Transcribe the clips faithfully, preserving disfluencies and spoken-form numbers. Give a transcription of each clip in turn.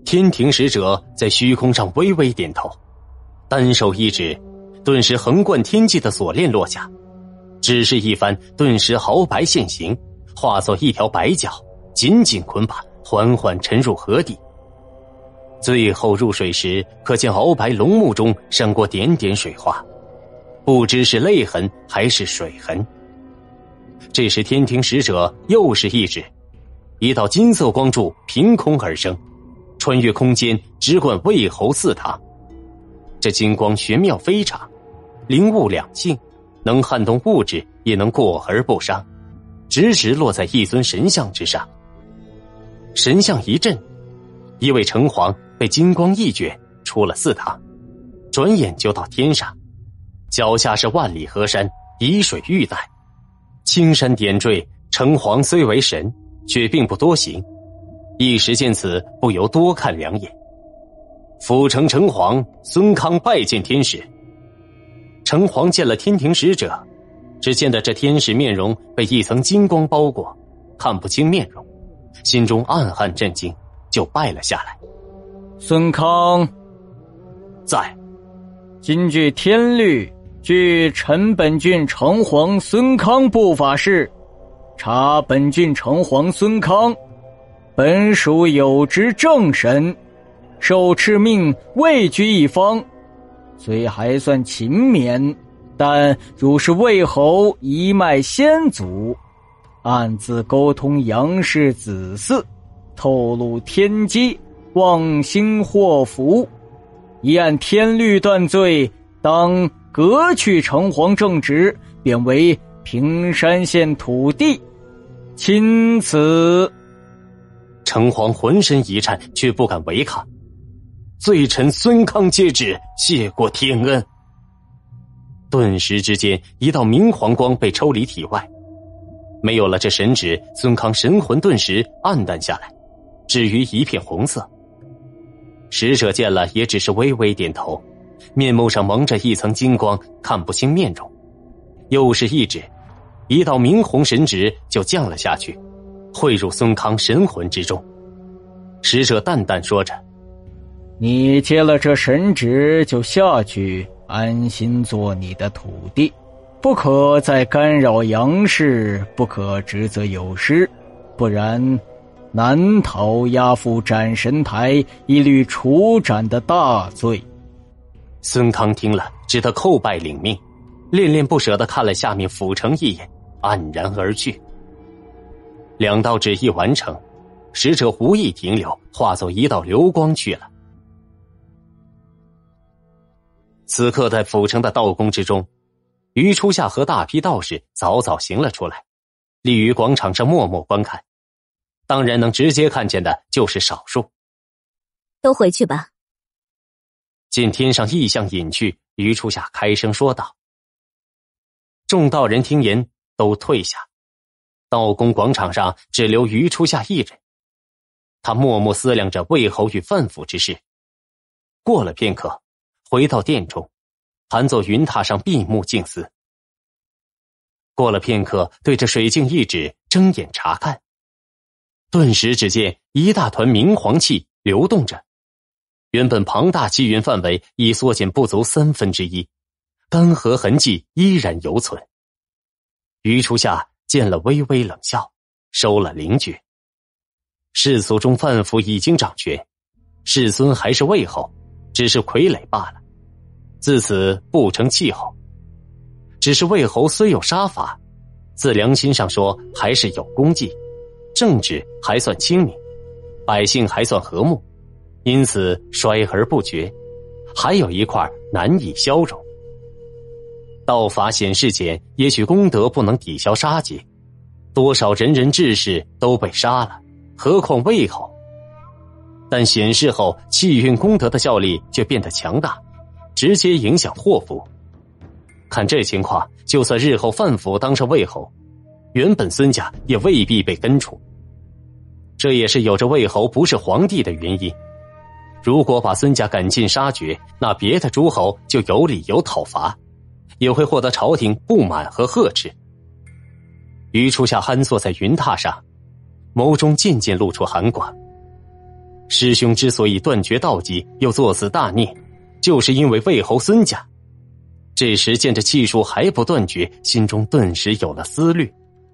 天庭使者在虚空上微微点头，单手一指，顿时横贯天际的锁链落下，只是一番，顿时毫白现形，化作一条白脚，紧紧捆绑，缓缓沉入河底。最后入水时，可见鳌白龙目中闪过点点水花，不知是泪痕还是水痕。这时天庭使者又是一指，一道金色光柱凭空而生，穿越空间，直贯魏侯祠堂。这金光玄妙非常，灵物两性，能撼动物质，也能过而不伤，直直落在一尊神像之上。神像一震，一位城隍被金光一卷出了祠堂，转眼就到天上，脚下是万里河山，以水浴带，青山点缀。城隍虽为神，却并不多行，一时见此，不由多看两眼。府城城隍孙康拜见天使。城隍见了天庭使者，只见得这天使面容被一层金光包裹，看不清面容，心中暗暗震惊，就拜了下来。 孙康在。 今据天律，据陈本郡城隍孙康布法事，查本郡城隍孙康本属有职正神，受敕命位居一方，虽还算勤勉，但如是魏侯一脉先祖，暗自沟通杨氏子嗣，透露天机，妄兴祸福，一按天律断罪，当革去城隍正职，贬为平山县土地。钦此。 城隍浑身一颤，却不敢违抗。罪臣孙康接旨，谢过天恩。顿时之间，一道明黄光被抽离体外，没有了这神旨，孙康神魂顿时暗淡下来，至于一片红色。使者见了，也只是微微点头，面目上蒙着一层金光，看不清面容。又是一指，一道明红神旨就降了下去，汇入孙康神魂之中。使者淡淡说着： 你接了这神旨就下去，安心做你的土地，不可再干扰杨氏，不可职责有失，不然难逃押赴斩神台，一律处斩的大罪。 孙康听了，只得叩拜领命，恋恋不舍地看了下面府城一眼，黯然而去。两道旨意完成，使者无意停留，化作一道流光去了。此刻在府城的道宫之中，于初夏和大批道士早早行了出来，立于广场上默默观看。当然能直接看见的就是少数。 都回去吧。 见天上异象隐去，于初夏开声说道。众道人听言都退下，道宫广场上只留于初夏一人。他默默思量着魏侯与范府之事。过了片刻，回到殿中，盘坐云榻上闭目静思。过了片刻，对着水镜一指，睁眼查看。顿时只见一大团明黄气流动着，原本庞大气云范围已缩减不足三分之一，干涸痕迹依然犹存。于初夏见了微微冷笑，收了灵诀。世俗中范府已经掌权，世孙还是魏侯，只是傀儡罢了，自此不成气候。只是魏侯虽有杀伐，自良心上说还是有功绩，政治还算清明，百姓还算和睦，因此衰而不绝，还有一块难以消融。道法显示间，也许功德不能抵消杀劫，多少仁人志士都被杀了，何况魏侯。但显示后，气运功德的效力却变得强大，直接影响祸福。看这情况，就算日后范府当上魏侯，原本孙家也未必被根除。这也是有着魏侯不是皇帝的原因。如果把孙家赶尽杀绝，那别的诸侯就有理由讨伐，也会获得朝廷不满和呵斥。于初夏酣坐在云榻上，眸中渐渐露出寒光。 师兄之所以断绝道籍，又作此大孽，就是因为魏侯孙家。这时见着气数还不断绝，心中顿时有了思虑。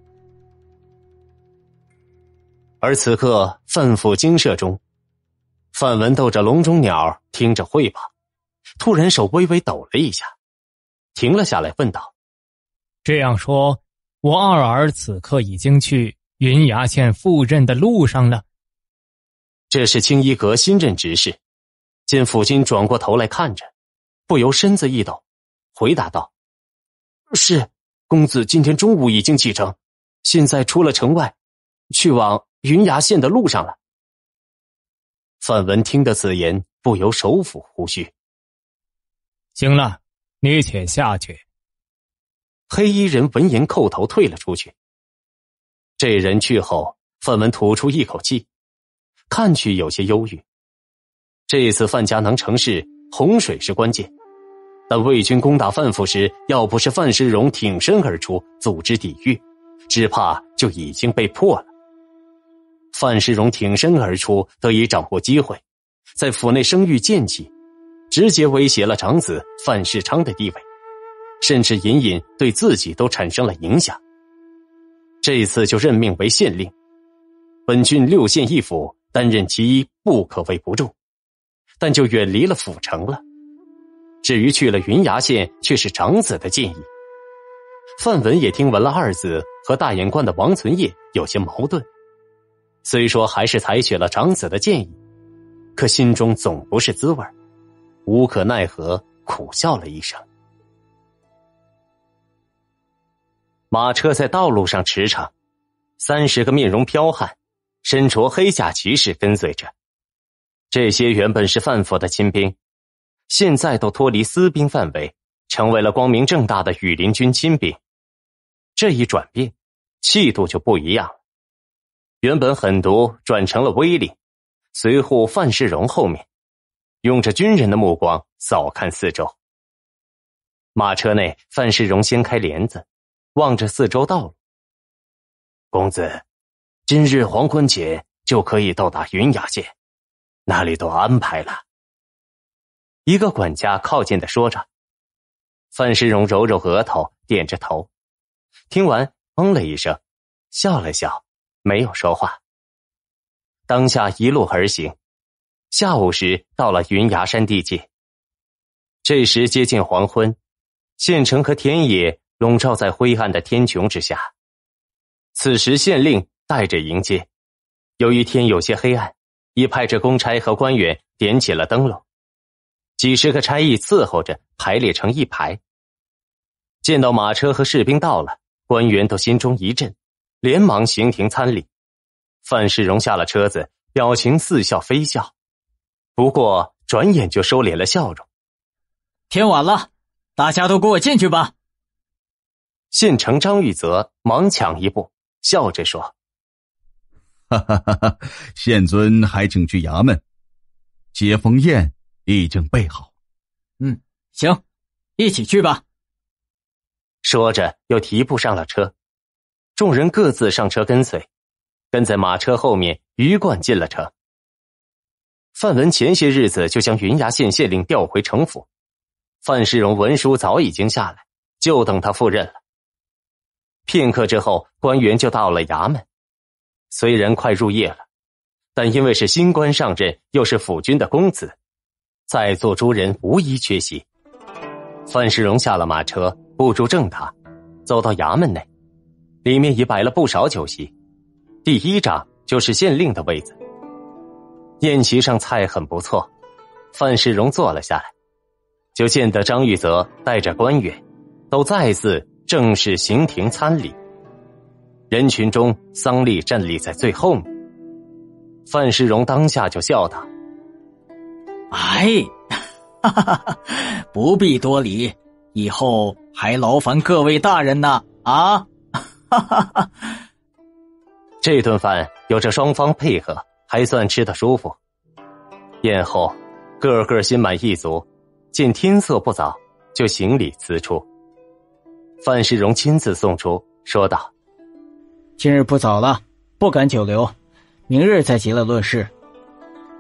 而此刻范府精舍中，范文逗着笼中鸟听着汇报，突然手微微抖了一下，停了下来问道： 这样说，我二儿此刻已经去云崖县赴任的路上了？ 这是青衣阁新任执事，见父亲转过头来看着，不由身子一抖，回答道：是，公子今天中午已经启程，现在出了城外，去往云崖县的路上了。范文听得此言，不由手抚胡须。 行了，你且下去。 黑衣人闻言叩头退了出去。这人去后，范文吐出一口气，看去有些忧郁。这次范家能成事，洪水是关键，但魏军攻打范府时，要不是范世荣挺身而出组织抵御，只怕就已经被破了。范世荣挺身而出，得以掌握机会，在府内声誉渐起，直接威胁了长子范世昌的地位，甚至隐隐对自己都产生了影响。这次就任命为县令，本郡六县一府，担任其一不可谓不重，但就远离了府城了。至于去了云崖县，却是长子的建议。范文也听闻了二子和大眼观的王存业有些矛盾，虽说还是采取了长子的建议，可心中总不是滋味，无可奈何，苦笑了一声。马车在道路上驰骋，三十个面容剽悍、身着黑甲骑士跟随着。这些原本是范府的亲兵，现在都脱离私兵范围，成为了光明正大的羽林军亲兵。这一转变，气度就不一样了。原本狠毒转成了威力，随护范世荣后面，用着军人的目光扫看四周。马车内，范世荣掀开帘子，望着四周道路。公子，今日黄昏前就可以到达云崖县，那里都安排了。一个管家靠近的说着。范世荣揉揉额头，点着头，听完嗯了一声，笑了笑，没有说话。当下一路而行，下午时到了云崖山地界。这时接近黄昏，县城和田野笼罩在灰暗的天穹之下。此时县令带着迎接，由于天有些黑暗，已派着公差和官员点起了灯笼，几十个差役伺候着，排列成一排。见到马车和士兵到了，官员都心中一震，连忙行停参礼。范世荣下了车子，表情似笑非笑，不过转眼就收敛了笑容。 天晚了，大家都给我进去吧。 县丞张玉泽忙抢一步，笑着说： 哈哈哈哈，县尊还请去衙门，接风宴已经备好。 嗯，行，一起去吧。 说着又提步上了车，众人各自上车跟随，跟在马车后面鱼贯进了城。范文前些日子就将云崖县县令调回城府，范世荣文书早已经下来，就等他赴任了。片刻之后，官员就到了衙门。虽然快入夜了，但因为是新官上任，又是府君的公子，在座诸人无一缺席。范世荣下了马车，步入正堂，走到衙门内，里面已摆了不少酒席。第一张就是县令的位子，宴席上菜很不错。范世荣坐了下来，就见得张玉泽带着官员都再次正式行庭参礼。人群中，桑丽站立在最后面。范世荣当下就笑道： 哎，哈哈哈，不必多礼，以后还劳烦各位大人呢。啊，哈哈哈。 这顿饭有着双方配合，还算吃得舒服。宴后，个个心满意足，见天色不早，就行礼辞出。范世荣亲自送出，说道： 今日不早了，不敢久留，明日再结了论事。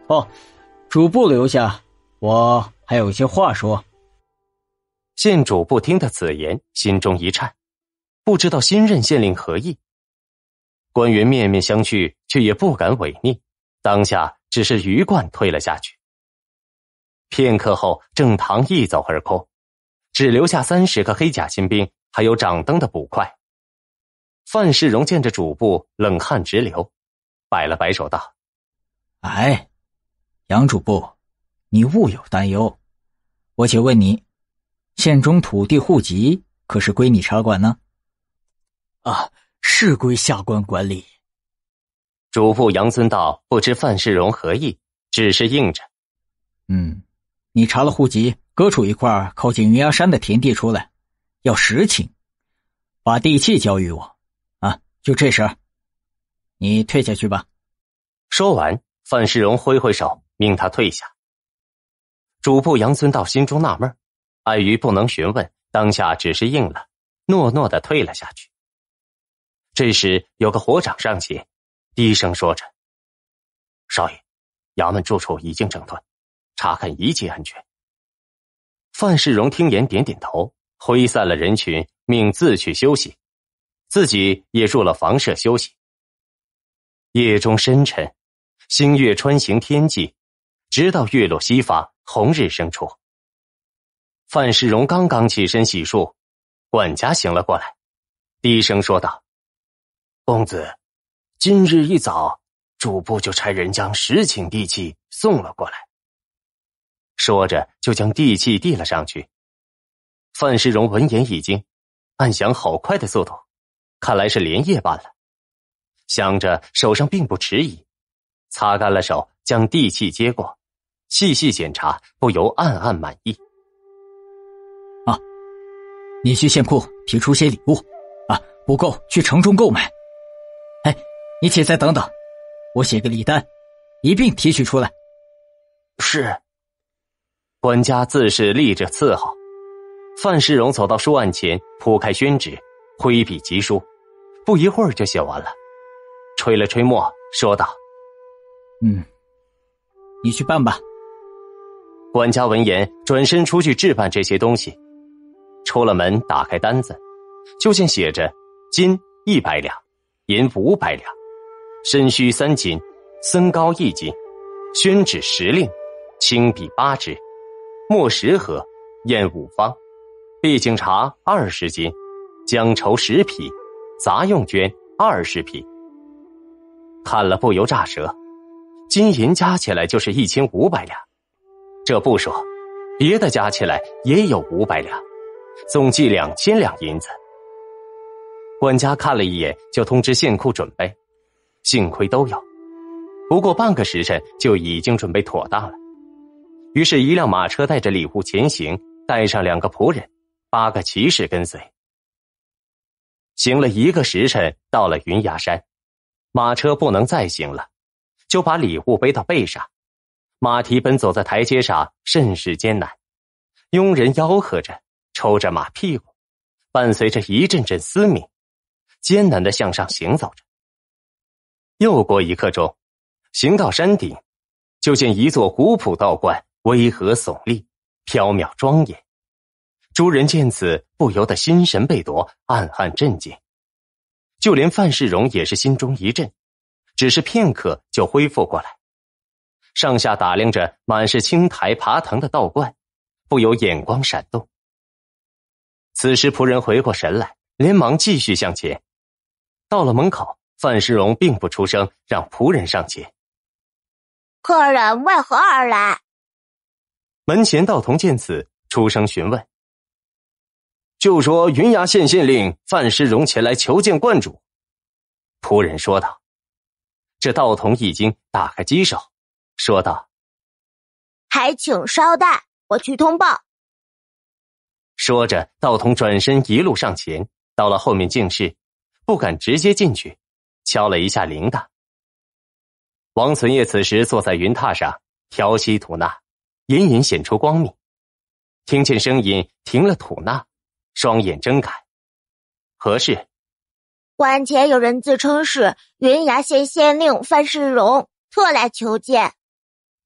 哦，主簿留下，我还有些话说。 县主簿听得此言，心中一颤，不知道新任县令何意。官员面面相觑，却也不敢违逆，当下只是鱼贯退了下去。片刻后，郑堂一走而空，只留下三十个黑甲新兵，还有掌灯的捕快。范世荣见着主簿，冷汗直流，摆了摆手道： 哎，杨主簿，你勿有担忧，我且问你，县中土地户籍可是归你查管呢？啊，是归下官管理。 主簿杨尊道不知范世荣何意，只是应着。 嗯，你查了户籍，割出一块靠近云崖山的田地出来，要实情，把地契交予我。啊，就这事儿，你退下去吧。 说完，范世荣挥挥手，命他退下。主簿杨尊道心中纳闷，碍于不能询问，当下只是应了，诺诺地退了下去。这时有个火长上前，低声说着：少爷，衙门住处已经整顿，查看一切安全。范世荣听言点点头，挥散了人群，命自去休息，自己也入了房舍休息。夜中深沉，星月穿行天际，直到月落西方，红日升出。范世荣刚刚起身洗漱，管家醒了过来，低声说道：公子，今日一早，主簿就差人将实情地契送了过来。说着就将地契递了上去。范世荣闻言一惊，暗想好快的速度，看来是连夜办了。想着手上并不迟疑，擦干了手，将地契接过，细细检查，不由暗暗满意。 啊，你去县铺提出些礼物，啊，不够去城中购买。哎，你且再等等，我写个礼单，一并提取出来。 是。管家自是立着伺候。范世荣走到书案前，铺开宣纸，挥笔疾书，不一会儿就写完了，吹了吹墨，说道： 嗯，你去办吧。 管家闻言转身出去置办这些东西。出了门，打开单子，就见写着金一百两，银五百两，参须三斤，僧膏一斤，宣纸十令，青笔八支，墨十盒，砚五方，碧净茶二十斤，姜绸十匹，杂用绢二十匹。看了不由乍舌，金银加起来就是一千五百两，这不说，别的加起来也有五百两，总计两千两银子。管家看了一眼，就通知县库准备，幸亏都有，不过半个时辰就已经准备妥当了。于是一辆马车带着礼物前行，带上两个仆人，八个骑士跟随。行了一个时辰，到了云崖山，马车不能再行了，就把礼物背到背上。马蹄奔走在台阶上，甚是艰难。佣人吆喝着，抽着马屁股，伴随着一阵阵嘶鸣，艰难地向上行走着。又过一刻钟，行到山顶，就见一座古朴道观，巍峨耸立，缥缈庄严。诸人见此，不由得心神被夺，暗暗震惊。就连范世荣也是心中一震，只是片刻就恢复过来，上下打量着满是青苔爬藤的道观，不由眼光闪动。此时仆人回过神来，连忙继续向前。到了门口，范世荣并不出声，让仆人上前。 客人为何而来？ 门前道童见此，出声询问。就说云崖县县令范世荣前来求见观主。仆人说道。这道童一惊，打开机手，说道： 还请稍待，我去通报。 说着，道童转身一路上前，到了后面静室，不敢直接进去，敲了一下铃铛。王存业此时坐在云榻上，调息吐纳，隐隐显出光明。听见声音，停了吐纳，双眼睁开。何事？ 关前有人自称是云崖县县令范世荣，特来求见。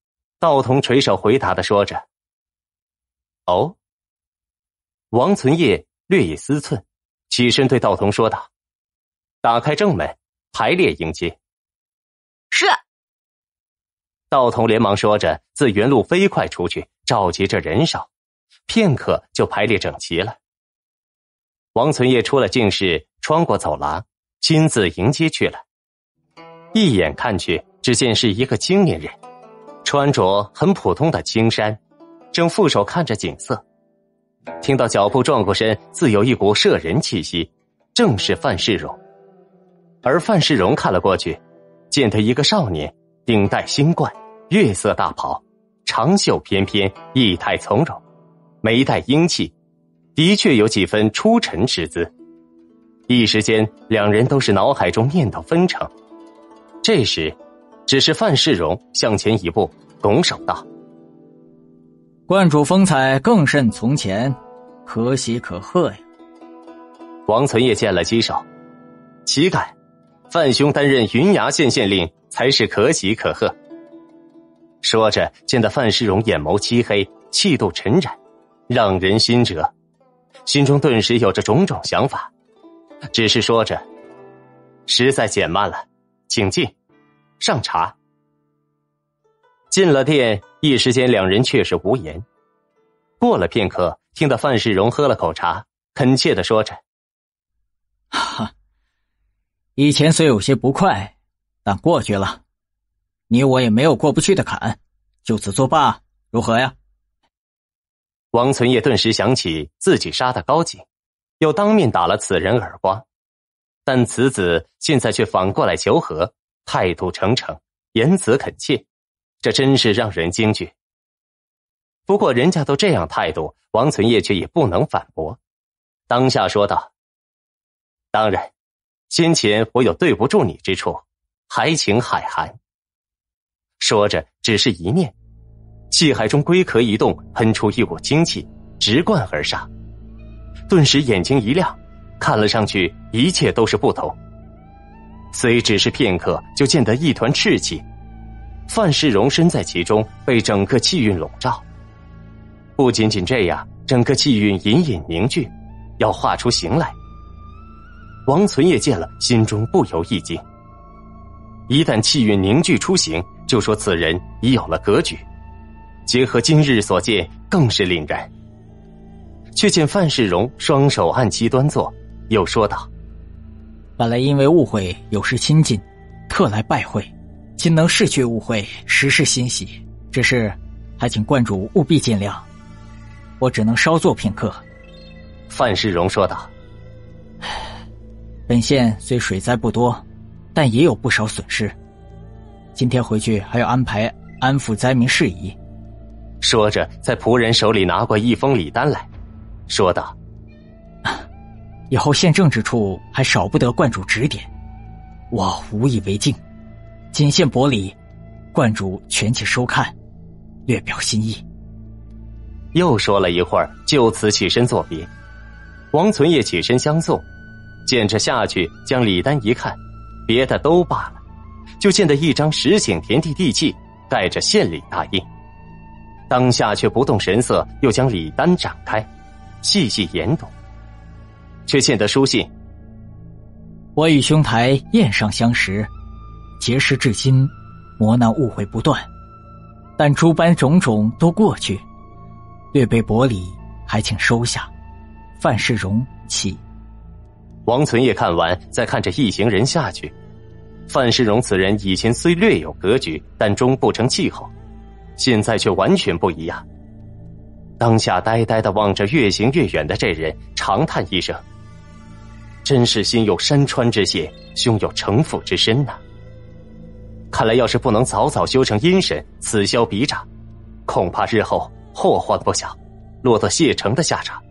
道童垂手回答的说着。哦。王存业略一思忖，起身对道童说道：打开正门，排列迎接。 是。 道童连忙说着，自原路飞快出去，召集着人手，片刻就排列整齐了。王存业出了净室，穿过走廊，亲自迎接去了。一眼看去，只见是一个青年人，穿着很普通的青衫，正负手看着景色。听到脚步转过身，自有一股摄人气息，正是范世荣。而范世荣看了过去，见他一个少年，顶戴星冠，月色大袍，长袖翩翩，仪态从容，眉带英气，的确有几分出尘之姿。一时间，两人都是脑海中念头纷呈。这时，只是范世荣向前一步，拱手道： 观主风采更甚从前，可喜可贺呀。 王存业见了击手，岂敢，范兄担任云崖县县令，才是可喜可贺。说着，见得范世荣眼眸漆黑，气度沉然，让人心折，心中顿时有着种种想法，只是说着：实在减慢了，请进，上茶。进了店，一时间两人却是无言。过了片刻，听到范世荣喝了口茶，恳切地说着： 哈，以前虽有些不快，但过去了，你我也没有过不去的坎，就此作罢，如何呀？ 王存业顿时想起自己杀的高景，又当面打了此人耳光，但此子现在却反过来求和，态度诚诚，言辞恳切，这真是让人惊惧。不过人家都这样态度，王存业却也不能反驳，当下说道：当然，先前我有对不住你之处，还请海涵。说着只是一念，气海中龟壳一动，喷出一股精气，直灌而上。顿时眼睛一亮，看了上去一切都是不同。虽只是片刻，就见得一团赤气，范世荣身在其中，被整个气运笼罩。不仅仅这样，整个气运隐隐凝聚，要化出形来。王存业见了，心中不由一惊。一旦气运凝聚出形，就说此人已有了格局，结合今日所见，更是凛然。却见范世荣双手按膝端坐，又说道： 本来因为误会有失亲近，特来拜会，今能释去误会，实是欣喜，只是还请观主务必见谅，我只能稍坐片刻。 范世荣说道： 本县虽水灾不多，但也有不少损失，今天回去还要安排安抚灾民事宜。 说着在仆人手里拿过一封礼单来，说道： 以后县政之处还少不得观主指点，我无以为敬，谨献薄礼，观主全且收看，略表心意。 又说了一会儿，就此起身作别。王存业起身相送，见着下去，将礼单一看，别的都罢了，就见得一张实景田地地契，盖着县礼大印。当下却不动神色，又将礼单展开，细细研读，却见得书信： 我与兄台宴上相识，结识至今，磨难误会不断，但诸般种种都过去，略备薄礼，还请收下。范世荣启。 王存业看完，再看着一行人下去。范世荣此人以前虽略有格局，但终不成气候，现在却完全不一样。当下呆呆地望着越行越远的这人，长叹一声：真是心有山川之险，胸有城府之深呐、啊！看来要是不能早早修成阴神，此消彼长，恐怕日后祸患不小，落得谢城的下场。